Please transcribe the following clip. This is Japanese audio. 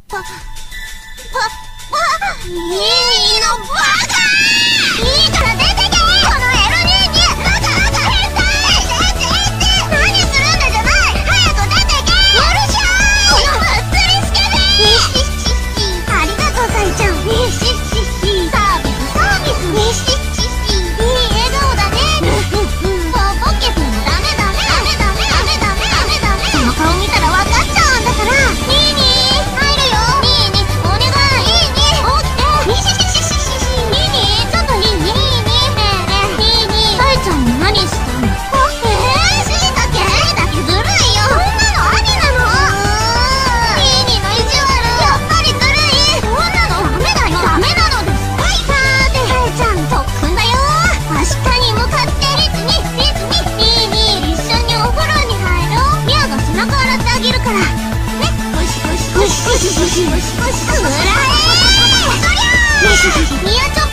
いいのバカ！いいから出てけ！このエロニーニ！バカ変態！何するんだじゃない！早く出てけ！うるしゃーい！このむっつりスケベ！ありがとうさいちゃん。サービスいい笑顔だね。ボケてもダメ。その顔見たら分かっちゃうんだから。ニーニー入るよ。ニーニーお願い。ニーニーオッケー。ニーニーちょっといい？ニーニーさえちゃん何したの？しいたけずるいよ。そんなの兄なの？ニーニーの意地悪やっぱりずるい。そんなのダメだよ。ダメなのです。さーてさえちゃん特訓だよ。明日に向かってリツにニーニー一緒にお風呂に入ろう。ミアが背中洗ってあげるからね。ゴシゴシうらえー。そりゃーミアチョ